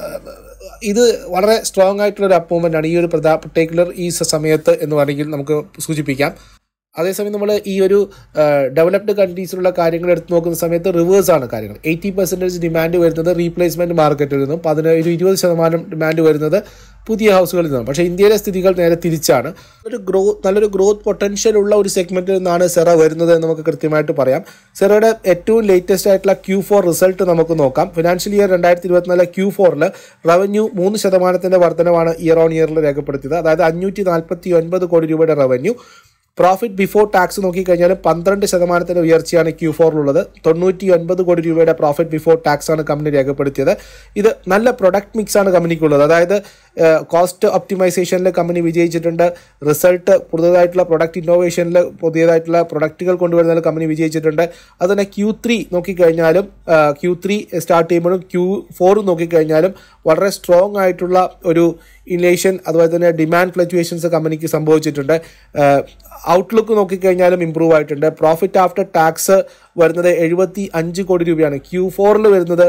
ഇത് വളരെ സ്ട്രോങ് ആയിട്ടുള്ളൊരു അപ്മൂവ്മെൻ്റ് ആണ് ഈ ഒരു പർട്ടിക്കുലർ ഈ സമയത്ത് എന്ന് വേണമെങ്കിൽ നമുക്ക് സൂചിപ്പിക്കാം. അതേസമയം നമ്മൾ ഈ ഒരു ഡെവലപ്ഡ് കൺട്രീസിലുള്ള കാര്യങ്ങൾ എടുത്ത് നോക്കുന്ന സമയത്ത് റിവേഴ്സാണ് കാര്യങ്ങൾ. 80% ഡിമാൻഡ് വരുന്നത് റീപ്ലേസ്മെൻറ്റ് മാർക്കറ്റിൽ നിന്നും 20% ഡിമാൻഡ് വരുന്നത് പുതിയ ഹൗസുകളിൽ നിന്നാണ്. പക്ഷേ ഇന്ത്യയിലെ സ്ഥിതികൾ നേരെ തിരിച്ചാണ്. നല്ലൊരു ഗ്രോത്ത് പൊട്ടൻഷ്യൽ ഉള്ള ഒരു സെഗ്മെന്റിൽ നിന്നാണ് സെറ വരുന്നത് എന്ന് നമുക്ക് കൃത്യമായിട്ട് പറയാം. സെറയുടെ ഏറ്റവും ലേറ്റസ്റ്റ് ആയിട്ടുള്ള Q4 റിസൾട്ട് നമുക്ക് നോക്കാം. ഫിനാൻഷ്യൽ ഇയർ 2024 Q4 റവന്യൂ 3% വർധനവാണ് ഇയർ ഓൺ ഇയറിൽ രേഖപ്പെടുത്തിയത്. അതായത് 549 കോടി രൂപയുടെ റവന്യൂ. പ്രോഫിറ്റ് ബിഫോർ ടാക്സ് നോക്കിക്കഴിഞ്ഞാൽ 12% ഉയർച്ചയാണ് Q4 99 കോടി രൂപയുടെ പ്രോഫിറ്റ് ബിഫോർ ടാക്സ് ആണ് കമ്പനി രേഖപ്പെടുത്തിയത്. ഇത് നല്ല പ്രൊഡക്റ്റ് മിക്സ് ആണ് കമ്പനിക്കുള്ളത്. അതായത് കോസ്റ്റ് ഒപ്റ്റിമൈസേഷനിൽ കമ്പനി വിജയിച്ചിട്ടുണ്ട്. റിസൾട്ട് പുതിയതായിട്ടുള്ള പ്രൊഡക്റ്റ് ഇന്നോവേഷനിൽ പുതിയതായിട്ടുള്ള പ്രൊഡക്റ്റുകൾ കൊണ്ടുവരുന്നതിൽ കമ്പനി വിജയിച്ചിട്ടുണ്ട്. അതുതന്നെ Q3 നോക്കിക്കഴിഞ്ഞാലും Q3 സ്റ്റാർട്ട് ചെയ്യുമ്പോഴും Q4 നോക്കിക്കഴിഞ്ഞാലും വളരെ സ്ട്രോങ് ആയിട്ടുള്ള ഒരു ഇൻഫ്ലേഷൻ അതുപോലെ തന്നെ ഡിമാൻഡ് ഫ്ലക്ച്വേഷൻസ് കമ്പനിക്ക് സംഭവിച്ചിട്ടുണ്ട്. ഔട്ട്ലുക്ക് നോക്കിക്കഴിഞ്ഞാലും ഇമ്പ്രൂവ് ആയിട്ടുണ്ട്. പ്രോഫിറ്റ് ആഫ്റ്റർ ടാക്സ് വരുന്നത് 75 കോടി രൂപയാണ്. Q4 വരുന്നത്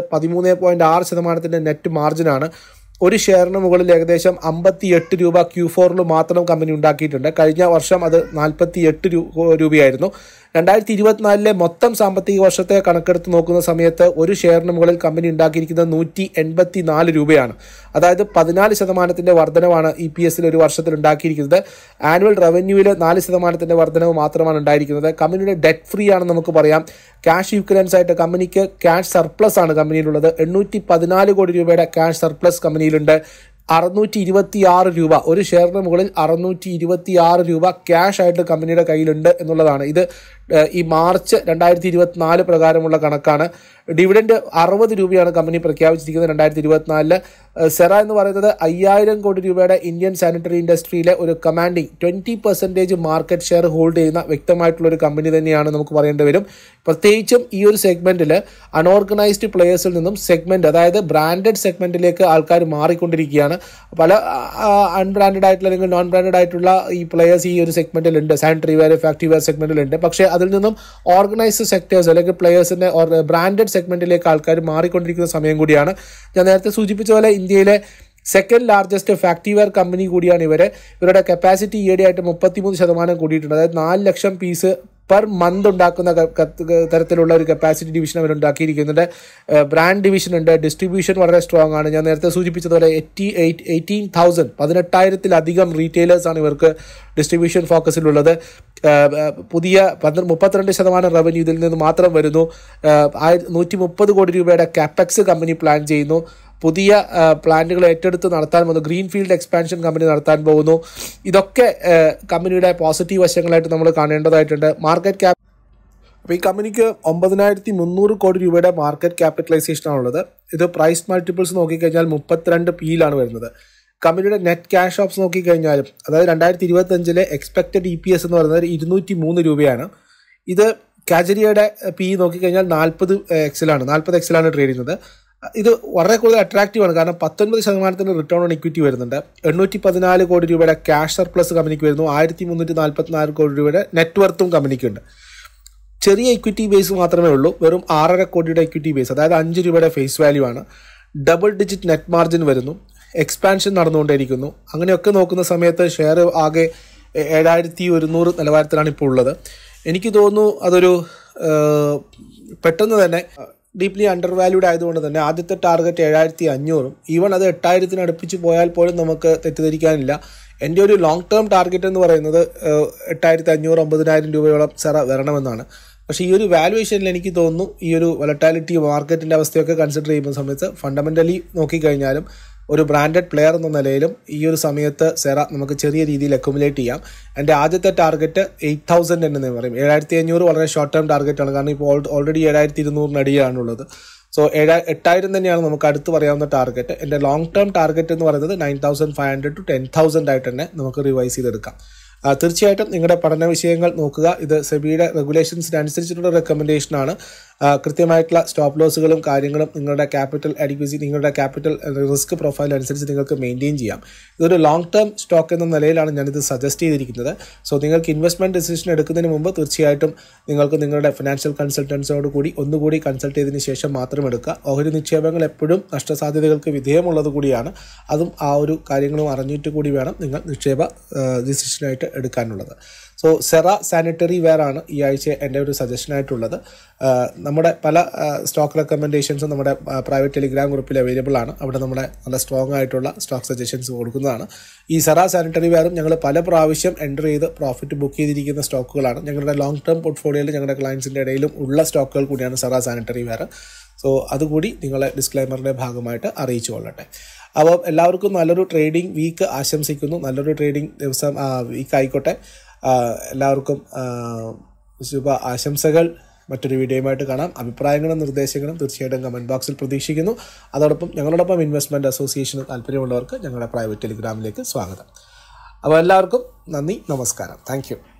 13.6% നെറ്റ് മാർജിനാണ്. ഒരു ഷെയറിന് മുകളിൽ ഏകദേശം 58 രൂപ Q4 മാത്രം കമ്പനി ഉണ്ടാക്കിയിട്ടുണ്ട്. കഴിഞ്ഞ വർഷം അത് 48 രൂപയായിരുന്നു. 2024 മൊത്തം സാമ്പത്തിക വർഷത്തെ കണക്കെടുത്ത് നോക്കുന്ന സമയത്ത് ഒരു ഷെയറിന് മുകളിൽ കമ്പനി ഉണ്ടാക്കിയിരിക്കുന്നത് 184 രൂപയാണ്. അതായത് 14% വർധനവാണ് EPS ഒരു വർഷത്തിൽ ഉണ്ടാക്കിയിരിക്കുന്നത്. ആനുവൽ റവന്യൂവിൽ 4% വർധനവ് മാത്രമാണ് ഉണ്ടായിരിക്കുന്നത്. കമ്പനിയുടെ ഡെറ്റ് ഫ്രീ ആണെന്ന് നമുക്ക് പറയാം. ക്യാഷ് ഈക്വലൻസ് ആയിട്ട് കമ്പനിക്ക് ക്യാഷ് സർപ്ലസ് ആണ് കമ്പനിയിലുള്ളത്. 814 കോടി രൂപയുടെ ക്യാഷ് സർപ്ലസ് കമ്പനിയിലുണ്ട്. 626 രൂപ ഒരു ഷെയറിന് മുകളിൽ 626 രൂപ ക്യാഷ് ആയിട്ട് കമ്പനിയുടെ കയ്യിലുണ്ട് എന്നുള്ളതാണ്. ഇത് ഈ മാർച്ച് 2024 പ്രകാരമുള്ള കണക്കാണ്. ഡിവിഡൻഡ് 60 രൂപയാണ് കമ്പനി പ്രഖ്യാപിച്ചിരിക്കുന്നത് 2024. സെറ എന്ന് പറയുന്നത് 5000 കോടി രൂപയുടെ ഇന്ത്യൻ സാനിറ്ററി ഇൻഡസ്ട്രിയിലെ ഒരു കമാൻഡിങ് 20% മാർക്കറ്റ് ഷെയർ ഹോൾഡ് ചെയ്യുന്ന വ്യക്തമായിട്ടുള്ള ഒരു കമ്പനി തന്നെയാണ് നമുക്ക് പറയേണ്ടി വരും. പ്രത്യേകിച്ചും ഈ ഒരു സെഗ്മെന്റിൽ അൺഓർഗനൈസ്ഡ് പ്ലേയേഴ്സിൽ നിന്നും സെഗ്മെന്റ് അതായത് ബ്രാൻഡഡ് സെഗ്മെന്റിലേക്ക് ആൾക്കാർ മാറിക്കൊണ്ടിരിക്കുകയാണ്. പല അൺബ്രാൻഡഡ് ആയിട്ടുള്ള അല്ലെങ്കിൽ നോൺ ബ്രാൻഡഡ് ആയിട്ടുള്ള ഈ പ്ലേയേഴ്സ് ഈ ഒരു സെഗ്മെന്റിലുണ്ട്, സാനിറ്ററി വെയർ ഫാക്ടറി വെയർ സെഗ്മെന്റിലുണ്ട്. പക്ഷേ അതിൽ നിന്നും ഓർഗനൈസ്ഡ് സെക്ടേഴ്സ് അല്ലെങ്കിൽ പ്ലേയേഴ്സിന്റെ ബ്രാൻഡഡ് സെഗ്മെന്റിലേക്ക് ആൾക്കാർ മാറിക്കൊണ്ടിരിക്കുന്ന സമയം കൂടിയാണ്. ഞാൻ നേരത്തെ സൂചിപ്പിച്ച പോലെ ഇന്ത്യയിലെ second largest factory ware company കൂടിയാണ് ഇവരുടെ കപ്പാസിറ്റി ഈയിടെയായിട്ട് 33% കൂടിയിട്ടുണ്ട്. അതായത് 4 ലക്ഷം പീസ് പെർ മന്ത് ഉണ്ടാക്കുന്ന തരത്തിലുള്ള ഒരു കപ്പാസിറ്റി ഡിവിഷൻ അവർ ഉണ്ടാക്കിയിരിക്കുന്നുണ്ട്. ബ്രാൻഡ് ഡിവിഷൻ ഉണ്ട്. ഡിസ്ട്രിബ്യൂഷൻ വളരെ സ്ട്രോങ് ആണ്. ഞാൻ നേരത്തെ സൂചിപ്പിച്ചതുപോലെ 18,000 റീറ്റെയിലേഴ്സാണ് ഇവർക്ക് ഡിസ്ട്രിബ്യൂഷൻ ഫോക്കസിലുള്ളത്. പുതിയ 32% റവന്യൂ ഇതിൽ നിന്ന് മാത്രം വരുന്നു. 130 കോടി രൂപയുടെ കാപ്പെക്സ് കമ്പനി പ്ലാൻ ചെയ്യുന്നു. പുതിയ പ്ലാന്റുകൾ ഏറ്റെടുത്ത് നടത്താൻ പോകുന്നു, ഗ്രീൻഫീൽഡ് എക്സ്പാൻഷൻ കമ്പനി നടത്താൻ പോകുന്നു. ഇതൊക്കെ കമ്പനിയുടെ പോസിറ്റീവ് വശങ്ങളായിട്ട് നമ്മൾ കാണേണ്ടതായിട്ടുണ്ട്. മാർക്കറ്റ് ക്യാപ് അപ്പോൾ ഈ കമ്പനിക്ക് 9,300 കോടി രൂപയുടെ മാർക്കറ്റ് ക്യാപിറ്റലൈസേഷനാണുള്ളത്. ഇത് പ്രൈസ് മൾട്ടിപ്പിൾസ് നോക്കിക്കഴിഞ്ഞാൽ 32 P/യിലാണ് വരുന്നത്. കമ്പനിയുടെ നെറ്റ് ക്യാഷ് ഓപ്സ് നോക്കിക്കഴിഞ്ഞാലും, അതായത് 2025 എക്സ്പെക്റ്റഡ് EPS എന്ന് പറയുന്നത് 203 രൂപയാണ്. ഇത് കാജരിയയുടെ P നോക്കിക്കഴിഞ്ഞാൽ 40x ട്രേഡ് ചെയ്യുന്നത്. ഇത് വളരെ കൂടുതൽ അട്രാക്റ്റീവാണ്, കാരണം 19% റിട്ടേൺ ഓൺ ഇക്വിറ്റി വരുന്നുണ്ട്. 814 കോടി രൂപയുടെ ക്യാഷ് സർപ്ലസ് കമ്പനിക്ക് വരുന്നു. 1344 കോടി രൂപയുടെ നെറ്റ്വർത്തും കമ്പനിക്കുണ്ട്. ചെറിയ ഇക്വിറ്റി ബേസ് മാത്രമേ ഉള്ളൂ, വെറും 6.5 കോടിയുടെ ഇക്വിറ്റി ബേസ്, അതായത് 5 രൂപയുടെ ഫേസ് വാല്യൂ ആണ്. ഡബിൾ ഡിജിറ്റ് നെറ്റ് മാർജിൻ വരുന്നു. എക്സ്പാൻഷൻ നടന്നുകൊണ്ടിരിക്കുന്നു. അങ്ങനെയൊക്കെ നോക്കുന്ന സമയത്ത് ഷെയർ ആകെ 7,100 നിലവാരത്തിലാണ് ഇപ്പോൾ ഉള്ളത്. എനിക്ക് തോന്നുന്നു അതൊരു പെട്ടെന്ന് തന്നെ ഡീപ്ലി അണ്ടർ വാല്യൂഡ് ആയതുകൊണ്ട് തന്നെ ആദ്യത്തെ ടാർഗറ്റ് 7,500, ഈവൺ അത് 8,000 അടുപ്പിച്ച് പോയാൽ പോലും നമുക്ക് തെറ്റിദ്ധരിക്കാനില്ല. എൻ്റെ ഒരു ലോങ് ടേം ടാർഗറ്റ് എന്ന് പറയുന്നത് 8,500 9,000 രൂപയോളം സെറ വരണമെന്നാണ്. പക്ഷേ ഈ ഒരു വാല്യുവേഷനിൽ എനിക്ക് തോന്നുന്നു ഈ ഒരു വൊളറ്റാലിറ്റി മാർക്കറ്റിൻ്റെ അവസ്ഥയൊക്കെ കൺസിഡർ ചെയ്യുന്ന സമയത്ത് ഫണ്ടമെൻ്റലി നോക്കിക്കഴിഞ്ഞാലും ഒരു ബ്രാൻഡഡ് പ്ലെയർ എന്ന നിലയിലും ഈ ഒരു സമയത്ത് സെറ നമുക്ക് ചെറിയ രീതിയിൽ അക്യുമുലേറ്റ് ചെയ്യാം. എൻ്റെ ആദ്യത്തെ ടാർഗറ്റ് 8,000 എന്ന് പറയും. 7,500 വളരെ ഷോർട്ട് ടേം ടാർഗറ്റാണ്, കാരണം ഇപ്പോൾ ഓൾറെഡി 7,200 അടിയാണുള്ളത്. സോ 8,000 തന്നെയാണ് നമുക്ക് അടുത്ത് പറയാവുന്ന ടാർഗറ്റ്. എൻ്റെ ലോങ് ടേം ടാർഗറ്റ് എന്ന് പറയുന്നത് 9,500 to 10,000 ആയിട്ട് തന്നെ നമുക്ക് റിവൈസ് ചെയ്തെടുക്കാം. തീർച്ചയായിട്ടും നിങ്ങളുടെ പഠന വിഷയങ്ങൾ നോക്കുക. ഇത് സെബിയുടെ റെഗുലേഷൻസിനനുസരിച്ചിട്ടുള്ള റെക്കമെൻഡേഷനാണ്. കൃത്യമായിട്ടുള്ള സ്റ്റോപ്പ് ലോസുകളും കാര്യങ്ങളും നിങ്ങളുടെ ക്യാപിറ്റൽ അഡിക്വസി, നിങ്ങളുടെ ക്യാപിറ്റൽ റിസ്ക് പ്രൊഫൈൽ അനുസരിച്ച് നിങ്ങൾക്ക് മെയിൻറ്റെയിൻ ചെയ്യാം. ഇതൊരു ലോങ് ടേം സ്റ്റോക്ക് എന്ന നിലയിലാണ് ഞാനിത് സജസ്റ്റ് ചെയ്തിരിക്കുന്നത്. സോ നിങ്ങൾക്ക് ഇൻവെസ്റ്റ്മെൻറ്റ് ഡിസിഷൻ എടുക്കുന്നതിന് മുമ്പ് തീർച്ചയായിട്ടും നിങ്ങൾക്ക് നിങ്ങളുടെ ഫിനാൻഷ്യൽ കൺസൾട്ടൻസിനോട് കൂടി ഒന്നുകൂടി കൺസൾട്ട് ചെയ്തതിന് ശേഷം മാത്രം എടുക്കുക. ഓഹരി നിക്ഷേപങ്ങൾ എപ്പോഴും നഷ്ടസാധ്യതകൾക്ക് വിധേയമുള്ളത് കൂടിയാണ്. അതും ആ ഒരു കാര്യങ്ങളും അറിഞ്ഞിട്ട് കൂടി വേണം നിങ്ങൾ നിക്ഷേപ ഡിസിഷനായിട്ട് എടുക്കാനുള്ളത്. സോ സെറ സാനിറ്ററി വെയർ ആണ് ഈ ആഴ്ച എൻ്റെ ഒരു സജഷനായിട്ടുള്ളത്. നമ്മുടെ പല സ്റ്റോക്ക് റെക്കമെൻഡേഷൻസും നമ്മുടെ പ്രൈവറ്റ് ടെലിഗ്രാം ഗ്രൂപ്പിൽ അവൈലബിൾ ആണ്. അവിടെ നമ്മുടെ നല്ല സ്ട്രോങ് ആയിട്ടുള്ള സ്റ്റോക്ക് സജഷൻസ് കൊടുക്കുന്നതാണ്. ഈ സെറ സാനിറ്ററി വെയറും ഞങ്ങൾ പല പ്രാവശ്യം എൻ്റർ ചെയ്ത് പ്രോഫിറ്റ് ബുക്ക് ചെയ്തിരിക്കുന്ന സ്റ്റോക്കുകളാണ്. ഞങ്ങളുടെ ലോങ് ടേം പോർട്ട്ഫോളിയോയിൽ ഞങ്ങളുടെ ക്ലയൻസിൻ്റെ ഇടയിലും ഉള്ള സ്റ്റോക്കുകൾ കൂടിയാണ് സെറ സാനിറ്ററി വെയർ. സോ അതുകൂടി നിങ്ങളെ ഡിസ്ക്ലൈമറിൻ്റെ ഭാഗമായിട്ട് അറിയിച്ചു കൊള്ളട്ടെ. അപ്പോൾ എല്ലാവർക്കും നല്ലൊരു ട്രേഡിംഗ് വീക്ക് ആശംസിക്കുന്നു. നല്ലൊരു ട്രേഡിംഗ് ദിവസം വീക്ക് ആയിക്കോട്ടെ. എല്ലാവർക്കും ശുഭ ആശംസകൾ. മറ്റൊരു വീഡിയോയുമായിട്ട് കാണാം. അഭിപ്രായങ്ങളും നിർദ്ദേശങ്ങളും തീർച്ചയായിട്ടും കമൻറ്റ് ബോക്സിൽ പ്രതീക്ഷിക്കുന്നു. അതോടൊപ്പം ഞങ്ങളോടൊപ്പം ഇൻവെസ്റ്റ്മെൻറ്റ് അസോസിയേഷന് താല്പര്യമുള്ളവർക്ക് ഞങ്ങളുടെ പ്രൈവറ്റ് ടെലിഗ്രാമിലേക്ക് സ്വാഗതം. അപ്പോൾ എല്ലാവർക്കും നന്ദി, നമസ്കാരം. Thank U.